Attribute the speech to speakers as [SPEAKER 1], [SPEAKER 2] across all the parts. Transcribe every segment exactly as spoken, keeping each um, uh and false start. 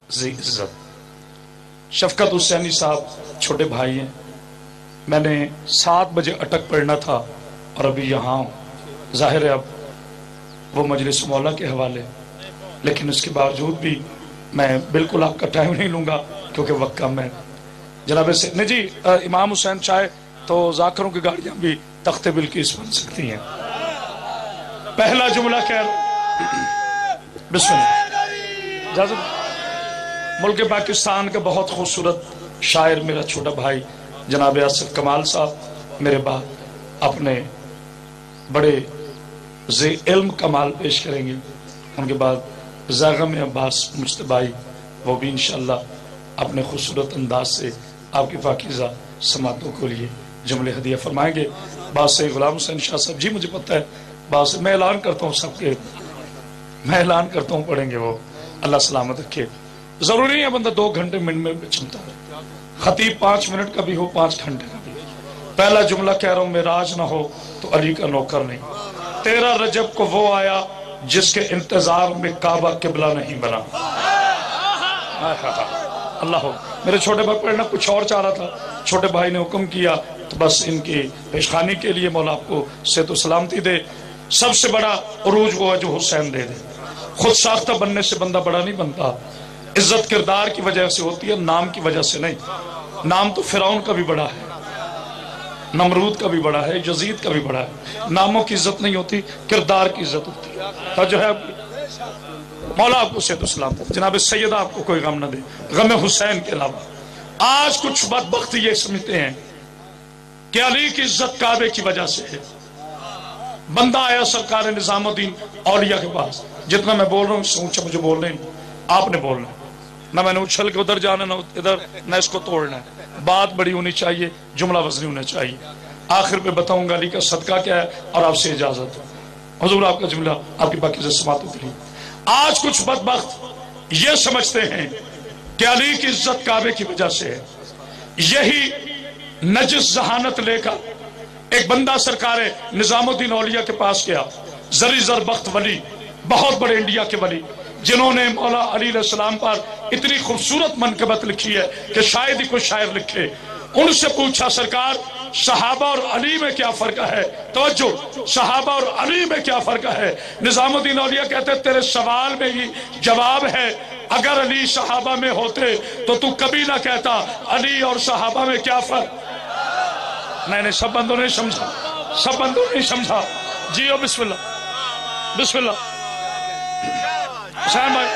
[SPEAKER 1] ज़ी इज़्ज़त शफकत हुसैनी साहब छोटे भाई हैं। मैंने सात बजे अटक पढ़ना था और अभी यहाँ हूँ। जाहिर है अब वो मजलिस मौला के हवाले, लेकिन उसके बावजूद भी मैं बिल्कुल आपका टाइम नहीं लूँगा क्योंकि वक्त कम है। जनाब से नहीं जी, इमाम हुसैन चाहे तो जाकरों की गाड़ियाँ भी तख्ते बिल्किस बन सकती हैं। पहला जुमला कह बिस्मिल्लाह। इजाज़त। मुल्क पाकिस्तान का बहुत खूबसूरत शायर मेरा छोटा भाई जनाब असद कमाल साहब मेरे बाद अपने बड़े ज़े इल्म कमाल पेश करेंगे। उनके बाद ज़ागम अब्बास मुश्तबाई वो भी इंशाअल्लाह अपने खूबसूरत अंदाज से आपकी पाकीज़ा समातों के लिए जुमले हदिया फरमाएंगे। बाद से गुलाम हुसैन शाह साहब जी, मुझे पता है बाद से मैं ऐलान करता हूँ सबके, मैं ऐलान करता हूँ पढ़ेंगे वो। अल्लाह सलामत रखे। जरूरी है बंदा दो घंटे मिनट में चलता है, खतीब पांच मिनट का भी हो पांच घंटे का भी। पहला जुमला कह रहा हूं, मेराज ना हो तो अली का नौकर नहीं। तेरह रजब को वो आया जिसके इंतजार में काबा किबला नहीं बना। अल्लाह हो। मेरे छोटे भाई पढ़ना कुछ और चाह रहा था, छोटे भाई ने हुक्म किया तो बस इनकी पेशखानी के लिए मौला आपको सेहत व सलामती दे। सबसे बड़ा उरूज वो है जो हुसैन दे दे। खुद साख्ता बनने से बंदा बड़ा नहीं बनता, इज्जत किरदार की वजह से होती है, नाम की वजह से नहीं। नाम तो फिरौन का भी बड़ा है, नमरूद का भी बड़ा है, यजीद का भी बड़ा है। नामों की इज्जत नहीं होती, किरदार की इज्जत होती है। तो जो है मौला आपको सेहत सलाम जनाब सैयदा आपको कोई गम न दे, गम हुसैन के अलावा। आज कुछ बदबख्त ये समझते हैं कि अली की इज्जत काबे की वजह से है। बंदा आया सरकार निजामुद्दीन औलिया के पास, जितना मैं बोल रहा हूँ सोच मुझे बोलने आपने बोलना, ना मैंने उछल के उधर जाना ना इधर, ना इसको तोड़ना है। बात बड़ी होनी चाहिए, जुमला वजनी होना चाहिए। आखिर पे बताऊंगा अली का सदका क्या है और आपसे इजाजत है। हुजूर आपका जुमला आपकी बाकी समातों के लिए। आज कुछ बदबख्त ये समझते हैं कि अली की इज्जत काबे की वजह से है। यही नजिस जहानत लेकर एक बंदा सरकार निजामुद्दीन औलिया के पास गया। जरी जर बख्त वली, बहुत बड़े इंडिया के वली, जिन्होंने मौला अली सलाम पर इतनी खूबसूरत मनकबत लिखी है कि शायद ही कोई शायर लिखे। उनसे पूछा सरकार सहाबा और अली में क्या फर्क है? तवज्जो, सहाबा और अली में क्या फर्क है? निजामुद्दीन औलिया कहते तेरे सवाल में ही जवाब है। अगर अली सहाबा में होते तो तू कभी ना कहता अली और सहाबा में क्या फर्क। मैंने सब बंदों ने समझा, सब बंदों ने समझा। जियो बिस्मिल्लाह बिस्मिल्लाह। हुसैन भाई,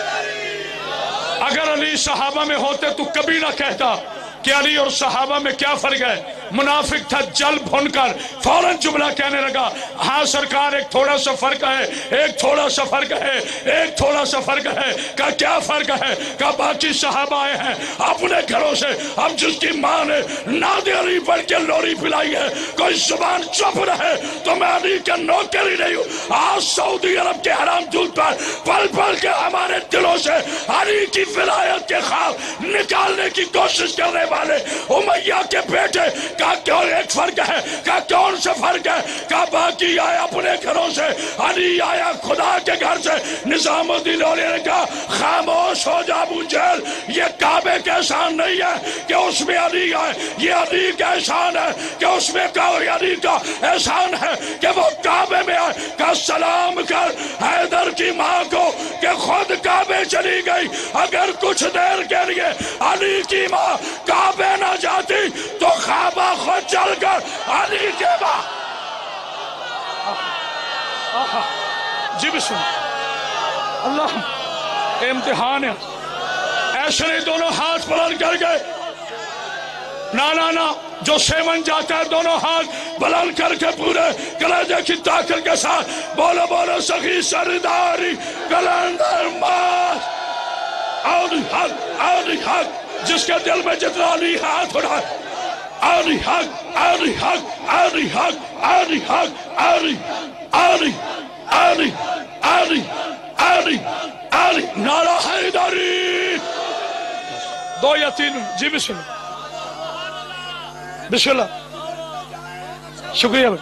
[SPEAKER 1] अगर अली सहाबा में होते तो कभी ना कहता कि अली और सहाबा में क्या फर्क है। मुनाफिक था, जल भुनकर फौरन जुमला कहने लगा, हाँ सरकार एक थोड़ा सा फर्क है, एक थोड़ा सा फर्क है, एक थोड़ा सा फर्क है। का क्या फर्क है? का बाकी सहाबा आए हैं अपने घरों से, अब जिसकी माँ ने नादे अली पढ़ के लोरी पिलाई है, कोई जुबान चुप रहे तो मैं अली का नौकर ही नहीं हूँ। आज सऊदी अरब के हराम दूध पर पल पल के हमारे दिलों से अली की विलायत के ख्वाब निकालने की कोशिश करने वाले उमैया के बेटे का क्यों एक फर्क है? का कौन सा फर्क है? का बाकी आया अपने घरों से, अली आया खुदा के घर से। निजामुद्दीन औलिया ने कहा खामोश हो जा अबू जहल, ये काबे का एहसान नहीं है कि उसमें अली आए, ये अली का एहसान है कि उसमें अली का एहसान है कि वो काबे में आए। का सलाम कर हैदर की माँ को कि खुद काबे चली गई। अगर कुछ देर के लिए अली की माँ काबे ना जाती तो खाबा खुद चलकर अली के बाद। जी बिस्मिल्लाह। अल्लाह इम्तिहान है, ऐसे नहीं दोनों हाथ बुलंद कर गए। ना ना ना, जो सेवन जाता है दोनों हाथ बुलंद करके पूरे कलेजे की ताकत के साथ बोलो बोलो सखी सरदारी कलंदर मास अली हक अली हक। जिसके दिल में जितना अली हाथ उठाए, अली हक अली हक अली हक अली हक अली अली अली अली अली अली नारा हैदरी। दो या तीन। जी बिस्मिल्लाह बिस्मिल्लाह। शुक्रिया भाई।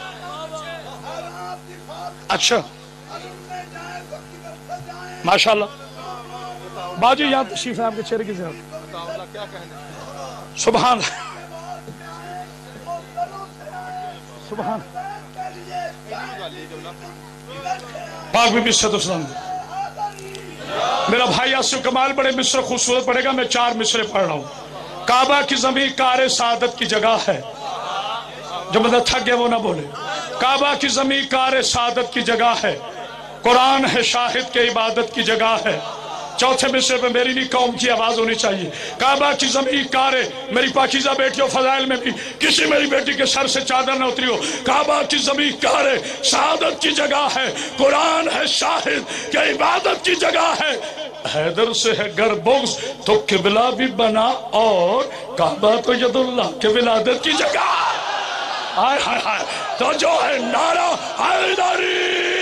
[SPEAKER 1] अच्छा माशाल्लाह। बाजी यहाँ तशरीफ है आपके चेहरे की ज़ियारत। सुभान सुभान पाक भी मिस्र तो सलाम। मेरा भाई आसिफ कमाल बड़े मिस्र खूबसूरत पढ़ेगा, मैं चार मिस्रे पढ़ रहा हूँ। काबा की ज़मीन कार सादत की जगह है, जो मतलब थक गया वो ना बोले। काबा की ज़मीन कार सादत की जगह है, कुरान है शाहिद के इबादत की जगह है। चौथे मिसरे पे मेरी नहीं कौम की आवाज होनी चाहिए। काबा की ज़मीन कारे, मेरी पाकीज़ा बेटियों फजाइल में भी किसी मेरी बेटी के सर से चादर न उतरी हो। काबा की ज़मीन कारे सादत की जगह है, कुरान है शाहिद के इबादत की जगह है। हैदर से है गर बुग़्ज़ तो किबला भी बना, और काबा तो यदुल्लाह के विलादत की जगह। हाय हाय हाय, तो जो है नारा हैदरी।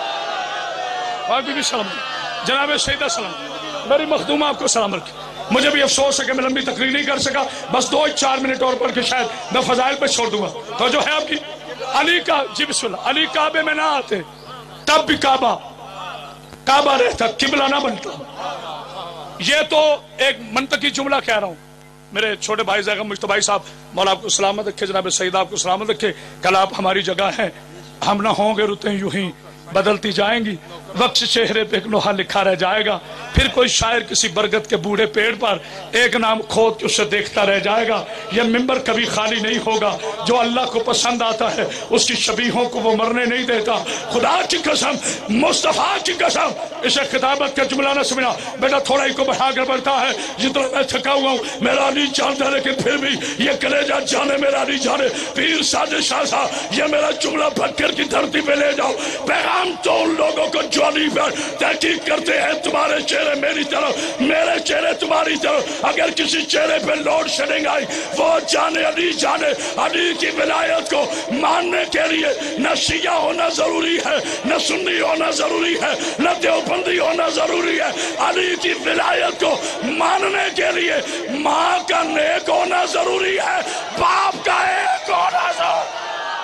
[SPEAKER 1] भी सलाम जनाब सईदा सलाम, मेरी मखदूमा आपको सलाम रखे। मुझे भी अफसोस है कि मैं लंबी तकरीर नहीं कर सका, बस दो चार मिनट और पढ़ के शायद मैं फजाइल पे छोड़ दूंगा। तो जो है आपकी अली का जी बिस्मिल्लाह, अली काबे में ना आते तब भी काबा काबा रहता, किबला ना बनता। ये तो एक मंतकी जुमला कह रहा हूँ। मेरे छोटे भाई ज़ैगम मुश्तबाई साहब, मौला आपको सलामत रखे, जनाब सईदा आपको सलामत रखे। कल आप हमारी जगह हैं, हम ना होंगे रुतें यूं ही बदलती जाएंगी, वक्त चेहरे पे एक लोहा लिखा रह जाएगा। फिर कोई शायर किसी बरगद के बूढ़े पेड़ पर एक नाम खोद के उसे देखता रह जाएगा। यह मिंबर कभी खाली नहीं होगा। जो अल्लाह को पसंद आता है उसकी शबीहों को वो मरने नहीं देता। खुदा की कसम, मुस्तफा की कसम, इसे खिताबत का जुमला न समझना बेटा, थोड़ा ही को बढ़ा कर बढ़ता है। जितना मैं थका हुआ हूँ मेरा नहीं जानता, लेकिन फिर भी ये कलेजा जाने मेरा नहीं जाने। पीर साजिद शाह साहब, ये मेरा जुमला फक्कर की धरती पे ले जाओ। पैगाम तो उन लोगों को जो अली पर तहकीक करते हैं, तुम्हारे चेहरे मेरी तरफ, मेरे चेहरे तुम्हारी तरफ। अगर किसी चेहरे पे लोड शेडिंग आई, वो जाने अली जाने। अली की विलायत को मानने के लिए न शिया होना जरूरी है, न सुन्नी होना जरूरी है, न देवबंदी होना जरूरी है। अली की विलायत को मानने के लिए माँ का नेक होना जरूरी है, बाप का एक होना जरूरी।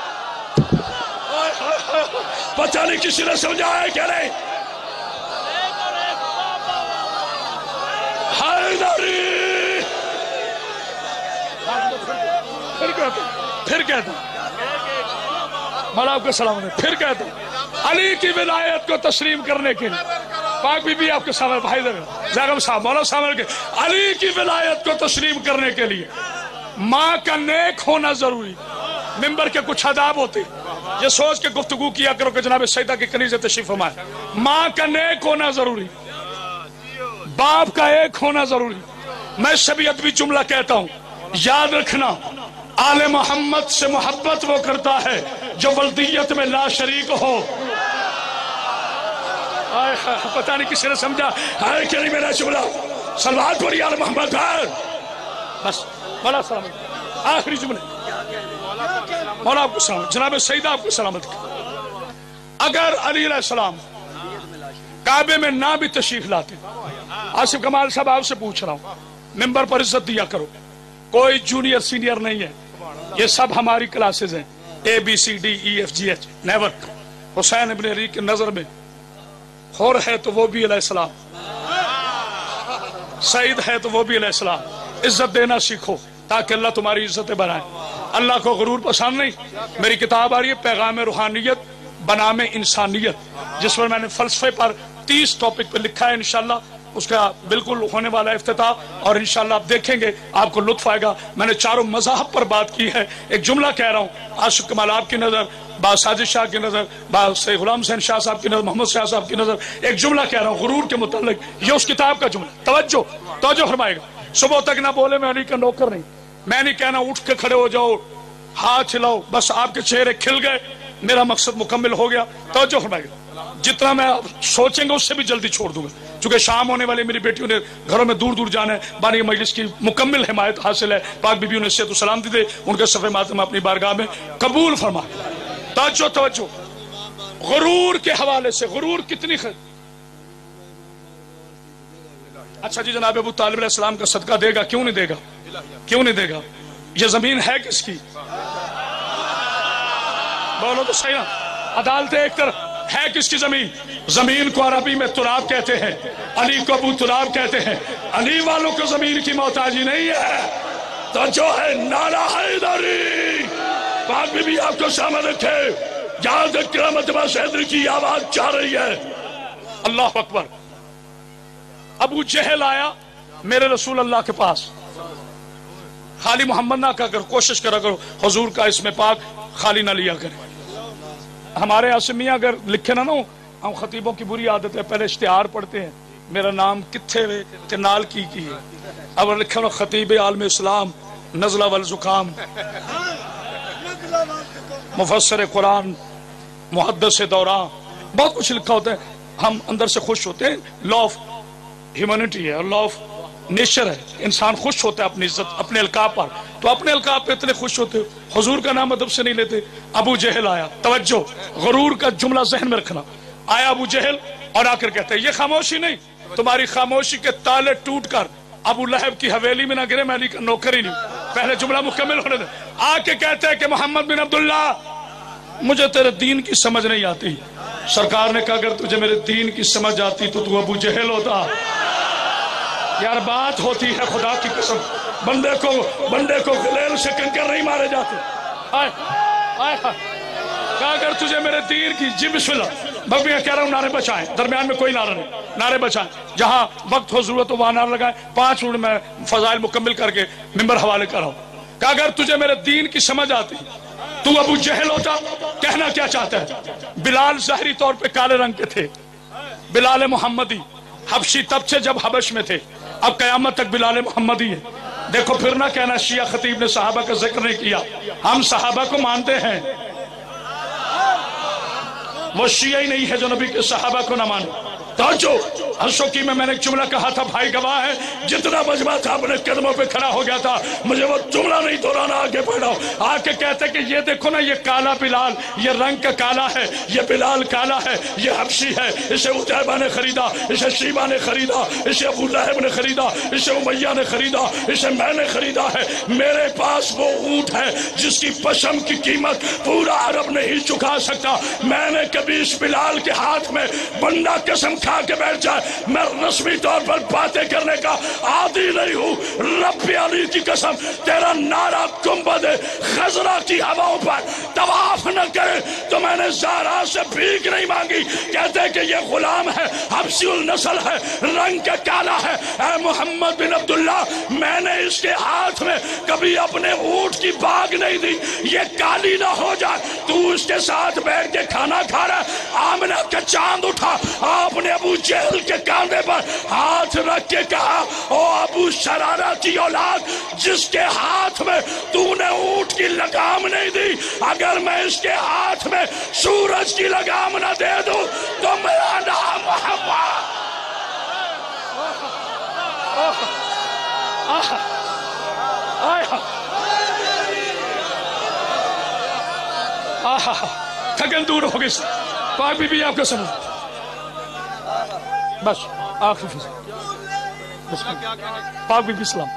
[SPEAKER 1] पता नहीं किसी ने समझा है क्या नहीं। हैदरी फिर कहता फिर कहता मौला आपको सलाम है, फिर कहता अली की विलायत को तस्लीम करने के लिए पाक बीबी आपके सामने भाई ज़ैगम साहब मौला सामने के अली की विलायत को तस्लीम करने के लिए माँ का नेक होना जरूरी। मिंबर के कुछ आदाब होते, ये सोच के गुफ्तगू किया करो कि जनाब सईदा की कनीज़े तशरीफ फरमाए। माँ का नेक होना जरूरी, बाप का एक होना जरूरी। मैं सभी अदबी जुमला कहता हूँ, याद रखना, आले मोहम्मद से मोहब्बत वो करता है जो वल्दियत में ला शरीक हो। आए, पता नहीं किसी ने समझा है कि नहीं मेरा जुमला। सलवार पढ़ी आले मोहम्मद पर, बस बड़ा सलामत। आखिरी जुमले मौला आपको सलामत, जनाब सईदा आपको सलामत। अगर अली अलैहिस्सलाम काबे में ना भी तशरीफ लाते, आसिफ कमाल साहब आपसे पूछ रहा हूँ, मिंबर पर इज्जत दिया करो। कोई जूनियर सीनियर नहीं है, ये सब हमारी क्लासेज हैं, A B C D E F G H never. Hussain ibn Ali की नजर में हुर है तो वो भी अलैहिस्सलाम, सईद है तो वो भी अलैहिस्सलाम। इज्जत देना सीखो ताकि अल्लाह तुम्हारी इज्जतें बनाए। अल्लाह को गुरूर पसंद नहीं। मेरी किताब आ रही है पैगाम रूहानियत बनाम इंसानियत, जिस पर मैंने फलसफे पर तीस टॉपिक पे लिखा है। इंशाल्लाह उसका बिल्कुल होने वाला इफ्तिताह, और इंशाल्लाह आप देखेंगे आपको लुत्फ आएगा। मैंने चारों मज़ाहब पर बात की है। एक जुमला कह रहा हूँ, आशिक कमाल आपकी नजर, बा साजिद शाह की नजर, बा से गुलाम हुसैन शाह साहब की नजर, मोहम्मद शाह साहब की नजर। एक जुमला कह रहा हूँ गुरूर के मुताल्लिक, ये उस किताब का जुमला। तवज्जो तवज्जो फरमाएगा। सुबह तक ना बोले मैं अली का नौकर नहीं, मैं नहीं कहना उठ के खड़े हो जाओ हाथ हिलाओ, बस आपके चेहरे खिल गए मेरा मकसद मुकम्मिल हो गया। तवज्जो फरमाएगा। जितना मैं सोचेंगे उससे भी जल्दी छोड़ दूंगा, चूंकि शाम होने वाली मेरी बेटियों ने घरों में दूर दूर जाना है। बानी मजलिस की मुकम्मिल हिमायत हासिल है, पाक बीबी ने सेहत सलामती दे, उनके सफ़े मातम अपनी बारगाह में कबूल फरमा। तवज्जो तवज्जो। गुरूर के हवाले से, गुरूर कितनी खर... अच्छा जी, जनाब अबू तालिब अलैहिस्सलाम का सदका देगा, क्यों नहीं देगा, क्यों नहीं देगा? ये जमीन है किसकी? बोलो तो सही ना। अदालतें एक तरफ, ہے کس کی زمین؟ زمین کو عربی میں تراب کہتے ہیں، علی کو ابو تراب کہتے ہیں، علی والوں کو زمین کی محتاجی نہیں ہے۔ تو جو ہے نعرہ حیدری، پاک بی بی آپ کو سامنے رکھے، جہاں تک مرتبہ حیدری کی آواز جا رہی ہے۔ اللہ اکبر۔ ابو جہل آیا میرے رسول اللہ کے پاس، خالی محمد نہ کہا کر، کوشش کرا کرو حضور کا اسم پاک خالی نہ لیا کرے۔ ہمارے آسمیہ اگر لکھے نہ نو، ہم خطیبوں کی بری عادت ہے، پہلے اشتہار پڑھتے ہیں، میرا نام کتھے وے تے نال کی کی ہے، اب لکھے نو خطیب عالم اسلام نزلہ والزکام، مفسر قرآن، محدث دوران، بہت کچھ لکھا ہوتا ہے۔ ہم اندر سے خوش ہوتے ہیں، لا آف ہیومینٹی ہے، لا آف نیچر ہے، انسان خوش ہوتا ہے اپنی عزت اپنے القاب پر، تو اپنے القاب پہ اتنے خوش ہوتے، حضور کا نام ادب سے نہیں لیتے۔ ابو جہل آیا، توجہ، غرور کا جملہ ذہن میں رکھنا، آیا ابو جہل اور آ کر کہتے ہیں یہ خاموشی نہیں، تمہاری خاموشی کے تالے ٹوٹ کر ابو لہب کی حویلی میں نہ گرے، میں علی کا نوکر ہی نہیں، پہلے جملہ مکمل ہونے دے۔ آ کے کہتے ہیں کہ محمد بن عبداللہ مجھے تیرے دین کی سمجھ نہیں آتی۔ سرکار نے کہا اگر تجھے میرے دین کی سمجھ آتی تو تو ابو جہل ہوتا۔ یار بات ہوتی ہے خدا کی قسم، بندے کو بندے کو غلیل سے کنکر نہیں مارے جاتے۔ آئے آئے کہا اگر تجھے میرے دین کی، جی بسم اللہ، میں بھی کہہ رہا ہوں نعرے بچائیں، درمیان میں کوئی نعرہ نہیں، نعرے بچائیں، جہاں وقت ہو ضرورت ہو وہاں نعرہ لگائیں۔ پانچ منٹ میں فضائل مکمل کر کے ممبر حوالے کر رہا ہوں۔ کہا اگر تجھے میرے دین کی سمجھ آتی تو ابو جہل ہوتا۔ کہنا کیا چاہتا ہے؟ بلال ظاہری طور پہ کالے رنگ کے تھے، بلال محمدی، حبشی تب سے جب حبش میں تھے، اب قیامت تک بلال محمدی ہے۔ دیکھو پھر نہ کہنا شیعہ خطیب نے صحابہ کا ذکر نہیں کیا، ہم صحابہ کو مانتے ہیں، وہ شیعہ ہی نہیں ہے جو نبی کے صحابہ کو نہ مانے۔ توجہ، الشوکی میں میں نے ایک جملہ کہا تھا، بھائی گواہ ہے، جتنا مجمع تھا اپنے قدموں پہ کھڑا ہو گیا تھا، مجھے وہ جملہ نہیں دہرانا، آگے پڑھا ہوں۔ آ کے کہتے کہ یہ دیکھو نا، یہ کالا بلال، یہ رنگ کا کالا ہے، یہ بلال کالا ہے، یہ حبشی ہے، اسے عتیبہ نے خریدا، اسے شیبہ نے خریدا، اسے ابو لہب نے خریدا، اسے امیہ نے خریدا، اسے میں نے خریدا ہے۔ میرے پاس وہ اونٹ ہے جس کی پشم کی قیمت پورا عرب نہیں چکا سکتا۔ میں نے کبھی اس بلال کے ہاتھ میں بندہ قسم کھا کے بیٹھ جائے، میں رسمی طور پر باتیں کرنے کا عادی نہیں ہوں۔ رب علی کی قسم، تیرا نعرہ گنبد خضرا کی ہواؤں پر طواف نہ کرے تو میں نے زہرا سے بھیک نہیں مانگی۔ کہتے کہ یہ غلام ہے، حبشی النسل ہے، رنگ کا کالا ہے، اے محمد بن عبداللہ میں نے اس کے ہاتھ میں کبھی اپنے اونٹ کی باگ نہیں دی، یہ کالی نہ ہو جائے۔ تو اس کے ساتھ بیٹھ کے کھانا کھا رہا ہے۔ آمنہ کا چاند اٹھا، آپ نے ابو جہل کے کاندھے پر ہاتھ رکھ کے کہا، او ابو شرارہ کی اولاد، جس کے ہاتھ میں تو نے اونٹ کی لگام نہیں دی، اگر میں اس کے ہاتھ میں سورج کی لگام نہ دے دوں تو میرا نام محمد۔ تھکن دور ہو گئی، پاک بی بی آپ کو سمجھ، بس آخری فضل پاک بی بی اسلام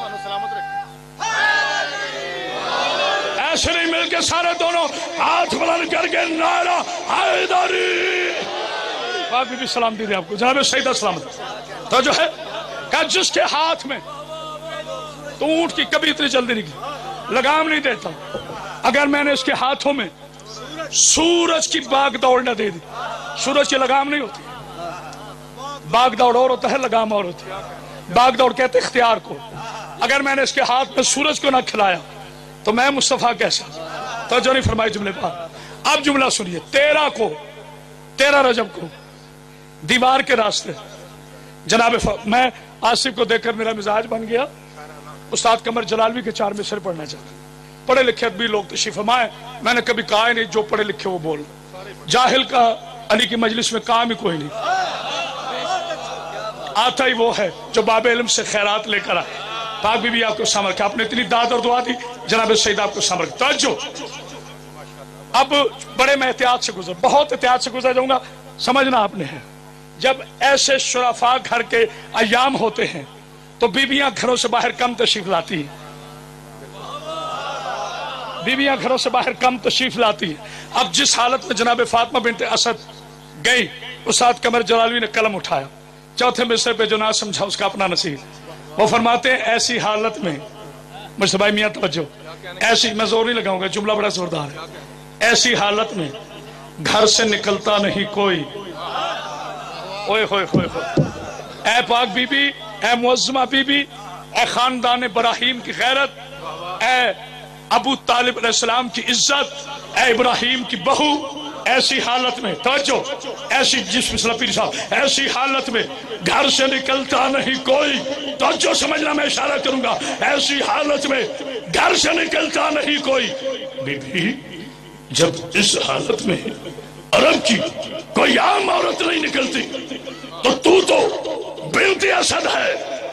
[SPEAKER 1] ایسے نہیں مل کے سارے دونوں ہاتھ بلند کر کے نعرہ حیدری، پاک بی بی سلام دی دے آپ کو، جناب سیدہ سلامت۔ تو جو ہے کہ جس کے ہاتھ میں تو اونٹ کی کبھی اتنی جلدی نہیں کی، لگام نہیں دیتا، اگر میں نے اس کے ہاتھوں میں سورج کی باغ دوڑ نہ دے دی، سورج کی لگام نہیں ہوتی، باغ دوڑ اور ہوتا ہے، لگام اور ہوتی ہے۔ باغ دوڑ کہتے اختیار کو، اگر میں نے اس کے ہاتھ میں سورج کو نہ کھلایا تو میں مصطفیٰ کیسا؟ تو جو نہیں فرمائی جملے پر۔ اب جملہ سنیے، تیرہ کو تیرہ رجب کو دیوار کے راستے جناب میں آصف کو دیکھ کر میرا مزاج بن گیا، استاد قمر جلالوی کے چار مصرے پڑھنا چاہتا، پڑھے لکھے ادبی لوگ تشریف فرمائے، میں نے کبھی کہا ہی نہیں جو پڑھے لکھے وہ بول، جاہل کا علی کی مجلس میں کام ہی کوئی نہیں، آتا ہی وہ ہے جو باب علم سے خیرات لے کر آئے۔ پاک بی بی آپ کو سامر کے، آپ نے اتنی داد اور دعا دی، جناب سید آپ کو سامر کے توجہ۔ اب بڑے میں احتیاط سے گزر، بہت احتیاط سے گزر جاؤں گا، سمجھنا آپ نے ہے، جب ایسے شرفاء گھر کے ایام ہوتے ہیں تو بیویاں گھروں سے باہر کم تشریف لاتی ہیں، بیویاں گھروں سے باہر کم تشریف لاتی ہیں۔ اب جس حالت میں جناب فاطمہ بنت اسد गई। उस्ताद कमर जलालवी ने कलम उठाया, चौथे मिसरे पे जो ना समझा उसका अपना नसीब। वो फरमाते हैं ऐसी हालत में, मुझसे भाई मियाँ तवज्जो, ऐसी, मैं जोर नहीं लगाऊंगा, जुमला बड़ा जोरदार है। ऐसी हालत में घर से निकलता नहीं कोई। ओए होए होए होए, ऐ पाक बीबी, ऐ मुअज्जमा बीबी, ऐ खानदान इब्राहिम की गैरत, ऐ अबू तालिब अलैहिस्सलाम की इज्जत, ऐ इब्राहिम की बहू, ऐसी हालत में तवज्जो, ऐसी जिस पीर साहब, ऐसी हालत में घर से निकलता नहीं कोई। तवज्जो समझना, मैं इशारा करूंगा, ऐसी हालत में घर से निकलता नहीं कोई। बीबी जब इस हालत में अरब की कोई आम औरत नहीं निकलती तो तू तो बिनते असद है।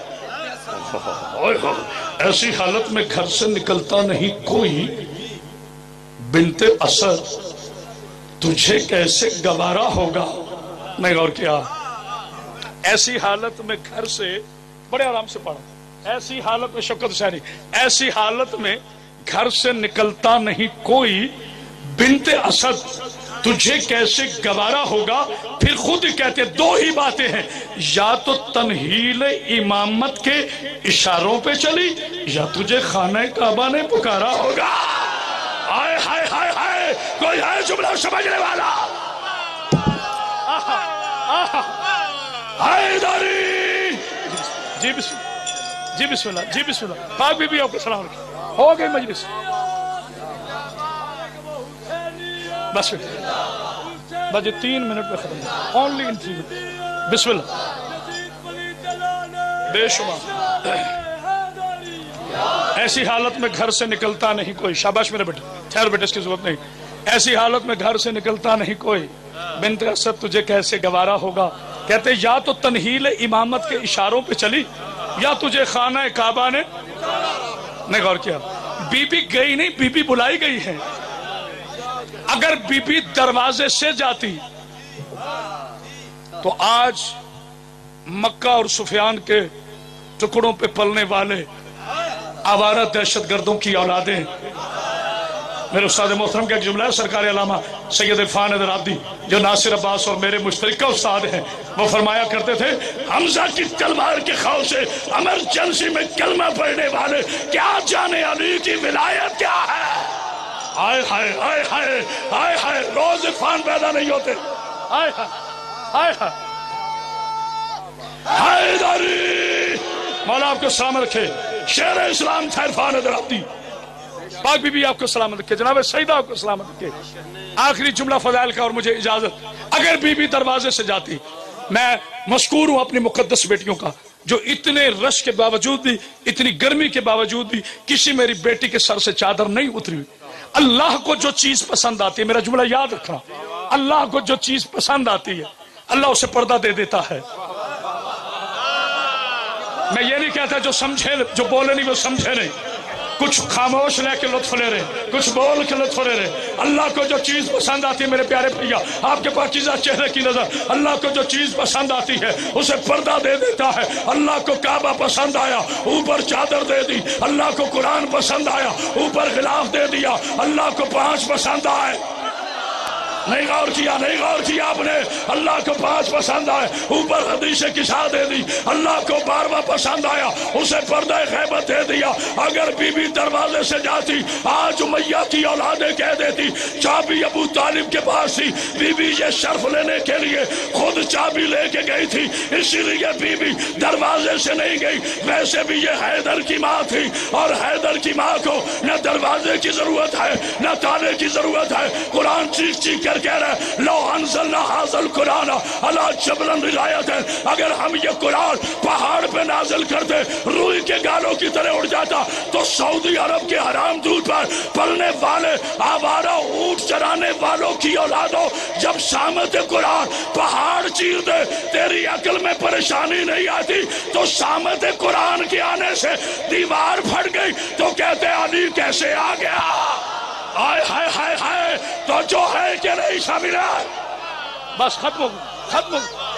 [SPEAKER 1] ऐसी हालत में घर से निकलता नहीं कोई, बिनते असद तुझे कैसे गवारा होगा। नहीं गौर किया, ऐसी हालत में घर से, बड़े आराम से पढ़ा, ऐसी हालत में, शौकत हुसैनी, ऐसी हालत में घर से निकलता नहीं कोई, बिनते असद तुझे कैसे गवारा होगा। फिर खुद कहते दो ही बातें हैं, या तो तनहील इमामत के इशारों पे चली, या तुझे खाने काबा ने पुकारा होगा। हाय हाय हाय हाय, कोई है जुमला समझने वाला? हैदरी जी बिस्मिल्लाह, जी बिस्मिल्लाह, जी बिस्मिल्लाह। पाक बीबी आपको सलाम रखें। हो गई मजलिस, बस बस तीन मिनट में खत्म, ओनली इन थ्री मिनट। बिस्मिल्लाह। बेशुमार ऐसी हालत में घर से निकलता नहीं कोई, शाबाश मेरे बेटे, ठहर बेटे, इसकी जरूरत नहीं। ऐसी हालत में घर से निकलता नहीं कोई, बिन्त असद तुझे कैसे गवारा होगा। कहते या तो तनहील इमामत के इशारों पे चली, या तुझे खाना काबा ने, नहीं गौर किया, बीबी गई नहीं, बीबी बुलाई गई है। अगर बीबी दरवाजे से जाती तो आज मक्का और सुफियान के टुकड़ों पे पलने वाले आवारा दहशतगर्दों की औलादें, मेरे उस्ताद मोहतरम का एक जुमला है, सरकार अलामा सैयद इरफान रादी जो नासिर अब्बास और मेरे मुश्तरका उस्ताद हैं, वो फरमाया करते थे, हमजा की तलवार के खौफ से इमरजेंसी में कलमा पढ़ने वाले क्या जाने अली की विलायत क्या है। हाय हाय हाय हाय हाय हाय, रोज इरफान पैदा नहीं होते। हाय हाय हाय हैदरी, मौला आपको सलामत रखे। शेर इस्लाम था इरफान रादी, पाक बीबी आपको सलामत रखे, जनाब सईदा आपको सलामत रखे। आखिरी जुमला फजाइल का और मुझे इजाजत। अगर बीबी दरवाजे से जाती, मैं मशकूर हूं अपनी मुकद्दस बेटियों का जो इतने रश के बावजूद भी, इतनी गर्मी के बावजूद भी किसी मेरी बेटी के सर से चादर नहीं उतरी। अल्लाह को जो चीज पसंद आती है, मेरा जुमला याद रखना, अल्लाह को जो चीज पसंद आती है अल्लाह उसे पर्दा दे देता है। मैं ये नहीं कहता जो समझे, जो बोले नहीं वो समझे नहीं, कुछ खामोश रह के लुत्फ ले रहे, कुछ बोल के लुत्फ ले रहे। अल्लाह को जो चीज पसंद आती है मेरे प्यारे भैया, आपके पाकीज़ा चेहरे की नजर, अल्लाह को जो चीज पसंद आती है उसे पर्दा दे देता है। अल्लाह को काबा पसंद आया, ऊपर चादर दे दी। अल्लाह को कुरान पसंद आया, ऊपर गिलाफ दे दिया। अल्लाह को पांच पसंद आए, नहीं गौर किया, नहीं गौर किया आपने। अल्लाह को पांच पसंद आए, ऊपर हदीसे किसा दे दी। अल्लाह को बारवा पसंद आया, उसे पर्दा गैबत दे दिया। अगर बीबी दरवाजे से जाती, आज उमैया की औलादें कह देती चाबी अबू तालिब के पास थी, बीबी ये शर्फ लेने के लिए खुद चाबी लेके गई थी, इसीलिए बीबी दरवाजे से नहीं गई। वैसे भी ये हैदर की माँ थी, और हैदर की माँ को न दरवाजे की जरूरत है न ताले की जरूरत है। कुरान चीख चीख कह रहा है, लो अंज़लना हाज़ल कुरान अला जबलन रिलायत है, अगर हम ये कुरान पहाड़ पे नाजिल करते रूई के गालों की तरह उड़ जाता तो सऊदी अरब के हराम दूध पर पलने वाले आवारा ऊंट चराने वालों की औलादों, जब सामत कुरान पहाड़ चीर दे तेरी अकल में परेशानी नहीं आती, तो सामत कुरान के आने से दीवार फट गई तो कहते अली कैसे आ गया। हाय हाय हाय हाय, तो जो है कि नहीं शामिल है। बस खत्म खत्म,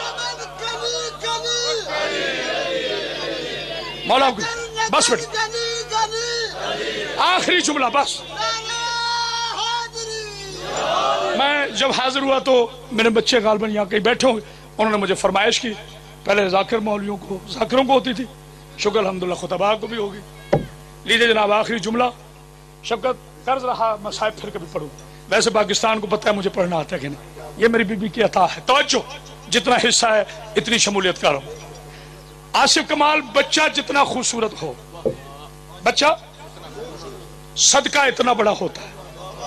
[SPEAKER 1] मौला बस बेटे, आखिरी जुमला बस। میں جب حاضر ہوا تو میرے بچے غالباً یہاں کہیں بیٹھے ہوں، انہوں نے مجھے فرمائش کی، پہلے ذاکر مولویوں کو ذاکروں کو ہوتی تھی، شکر الحمدللہ خطباء کو بھی ہوگی۔ لیجیے جناب آخری جملہ، شفقت قرض رہا میں صاحب پھر کبھی پڑھوں، ویسے پاکستان کو پتہ ہے مجھے پڑھنا آتا ہے کہ نہیں، یہ میری بی بی کی عطا ہے، توجہ، جتنا حصہ ہے اتنی شمولیت کر رہا ہوں۔ آصف کمال، بچہ جتنا خوبصورت ہو، بچہ صدقہ اتنا بڑا ہوتا ہے،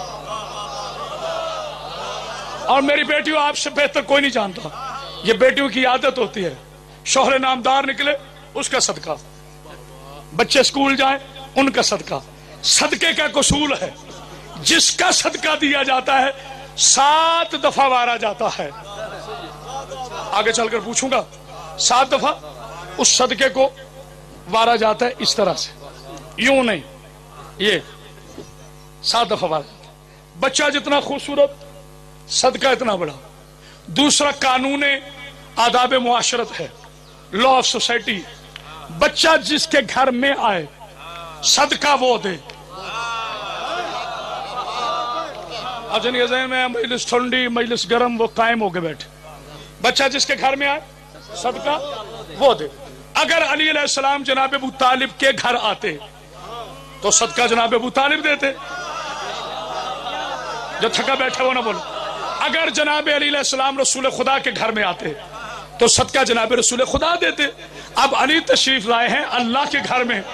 [SPEAKER 1] اور میری بیٹیوں آپ سے بہتر کوئی نہیں جانتا، یہ بیٹیوں کی عادت ہوتی ہے، شوہر نامدار نکلے اس کا صدقہ، بچے اسکول جائیں ان کا صدقہ، صدقے کا اصول ہے جس کا صدقہ دیا جاتا ہے سات دفعہ وارا جاتا ہے۔ آگے چل کر پوچھوں گا، سات دفعہ اس صدقے کو وارا جاتا ہے، اس طرح سے، یوں نہیں، یہ سات دفعہ وارا جاتا ہے۔ بچہ جتنا خوبصورت صدقہ اتنا بڑا۔ دوسرا قانون آداب معاشرت ہے، لا آف سوسائٹی، بچہ جس کے گھر میں آئے صدقہ وہ دے۔ اجن کے ذہن میں مجلس ٹھنڈی مجلس گرم وہ قائم ہو کے بیٹھے، بچہ جس کے گھر میں آئے صدقہ وہ دے۔ اگر علی علیہ السلام جناب ابو طالب کے گھر آتے تو صدقہ جناب ابو طالب دیتے، جو تھکا بیٹھا وہ نہ بولو۔ اگر جناب علی علیہ السلام رسول خدا کے گھر میں آتے تو صدقہ جناب رسول خدا دیتے۔ اب علی تشریف لائے ہیں اللہ کے گھر میں،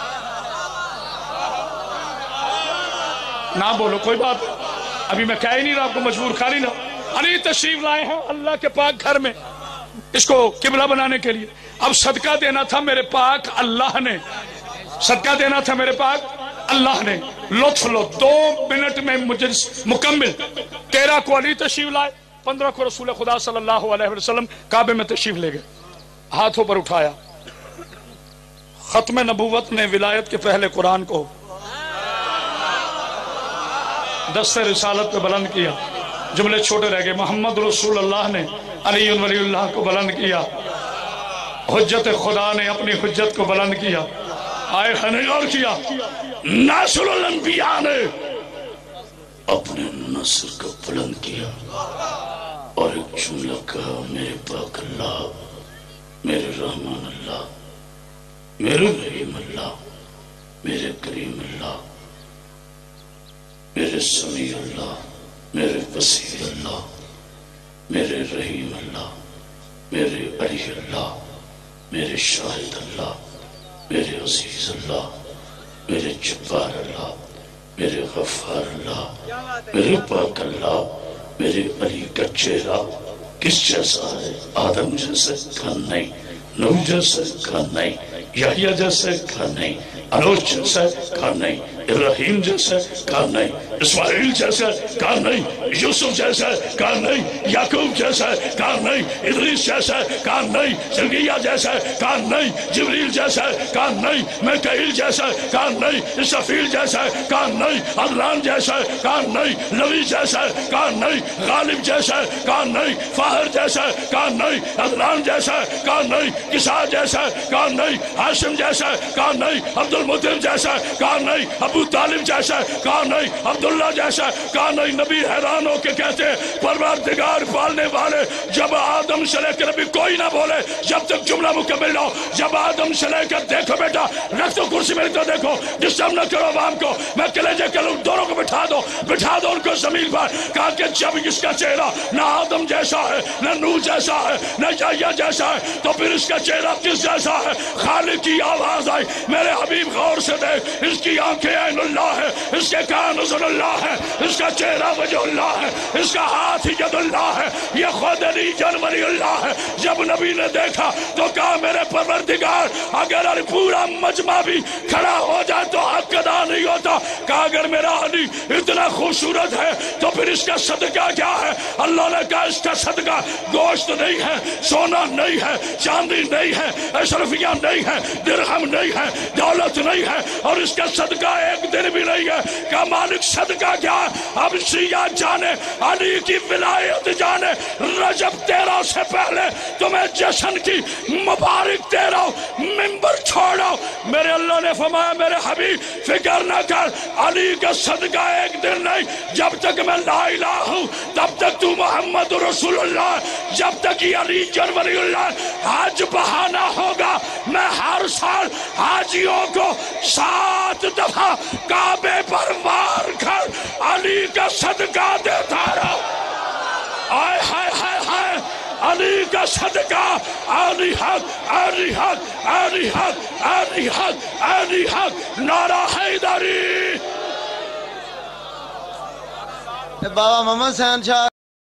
[SPEAKER 1] نہ بولو کوئی بات، ابھی میں کہہ ہی نہیں رہا آپ کو مجبور کھا نہیں رہا، علی تشریف لائے ہیں اللہ کے پاک گھر میں اس کو قبلہ بنانے کے لیے۔ اب صدقہ دینا تھا میرے پاک اللہ نے، صدقہ دینا تھا میرے پاک اللہ نے۔ لطف لو، دو منٹ میں مجھے مکمل، تیرہ کو علی تشریف لائے، پندرہ کو رسول خدا صلی اللہ علیہ وسلم کعبے میں تشریف لے گئے، ہاتھوں پر اٹھایا، ختم نبوت نے ولایت کے پہلے قرآن کو دست رسالت پہ بلند کیا، جملے چھوٹے رہ گئے، محمد رسول اللہ نے علی ولی اللہ کو بلند کیا، حجت خدا نے اپنی حجت کو بلند کیا، آئے خنے اور کیا، ناصر الانبیاء نے اپنے نصر کو بلند کیا، اور ایک جملہ کہا، میرے پاک اللہ، میرے رحمان اللہ، میرے رحیم اللہ، میرے کریم اللہ، میرے سمیع اللہ، میرے وسیع اللہ، میرے رحیم اللہ، میرے علی اللہ، میرے شاہد اللہ، میرے عزیز اللہ، میرے جبار اللہ، میرے غفار اللہ، میرے پاک اللہ، میرے علی کا چہرہ کس جیسا ہے؟ آدم جیسے کا نہیں، نوح جیسے کا نہیں، یحییٰ جیسے کا نہیں، انوش جیسے کا نہیں، ابراہیم جیسے کا نہیں، اسماعیل جیسے کا نہیں، یوسف جیسے کا نہیں، یعقوب جیسے کا نہیں، ادریس جیسے کا نہیں، زکریا جیسے کا نہیں، جبریل جیسے کا نہیں، میکائیل جیسے کا نہیں، اسرافیل جیسے کا نہیں، عدنان جیسے کا نہیں، نبی جیسے کا نہیں، غالب جیسے کا نہیں، فاہر جیسے کا نہیں، عدنان جیسے کا نہیں، کسا جیسے کا نہیں، ہاشم جیسے کا نہیں، عبد المطلب جیسے کا نہیں، ابو طالب جیسے کا نہیں، عبداللہ جیسے کا نہیں۔ نبی حیران ہو کے کہتے ہیں پروردگار پالنے والے، جب آدم سے لے کر ابھی کوئی نہ بولے جب تک جملہ مکمل نہ ہو، جب آدم سے لے کر دیکھو بیٹا رکھ دو کرسی میری تو دیکھو، ڈسٹرب نہ کرو عوام کو، میں کلیجے کے لوگ دونوں کو بٹھا دو بٹھا دو ان کو زمین پر، کہا کہ جب اس کا چہرہ نہ آدم جیسا ہے، نہ نوح جیسا ہے، نہ یحییٰ جیسا ہے، تو پھر اس کا چہرہ کس جیسا ہے؟ خالق کی آواز آئی، میرے حبیب غور سے دیکھ، اس کی آنکھیں عین اللہ ہے، اس کے کان نظر اللہ ہے، اس کا چہرہ وجہ اللہ ہے، اس کا ہاتھ ید اللہ ہے، یہ خود علی جن ولی اللہ ہے۔ جب نبی نے دیکھا تو کہا میرے پروردگار اگر پورا مجمع بھی کھڑا ہو جائے تو حق ادا نہیں ہوتا، کہا اگر میرا علی اتنا خوبصورت ہے تو پھر اس کا صدقہ کیا ہے؟ اللہ نے کہا اس کا صدقہ گوشت نہیں ہے، سونا نہیں ہے، چاندی نہیں ہے، اشرفیہ نہیں ہے، درہم نہیں ہے، دولت نہیں ہے، اور اس کا صدقہ ایک دن بھی نہیں ہے۔ کہ مالک صدقہ کیا ہے؟ اب شیعہ جانے، علی کی ولایت جانے، رجب تیرہ سے پہلے تمہیں جشن کی مبارک دے رہا ہوں، ممبر چھوڑو، میرے اللہ نے نے فرمایا میرے حبیب فکر نہ کر، علی کا صدقہ ایک دن نہیں، جب تک میں لا الہ ہوں تب تک تو محمد رسول اللہ، جب تک یہ علی جن ولی اللہ حج بہانا ہوگا میں ہر سال حاجیوں کو سات دفعہ کعبے پر مار کر علی کا صدقہ دیتا رہا۔ آئے ہائے ہائے ہائے، علی کا صدقہ، علی حق، علی حق، علی حق، علی حق، علی حق، نعرہ حیدری۔
[SPEAKER 2] بابا محمد حسین شاہ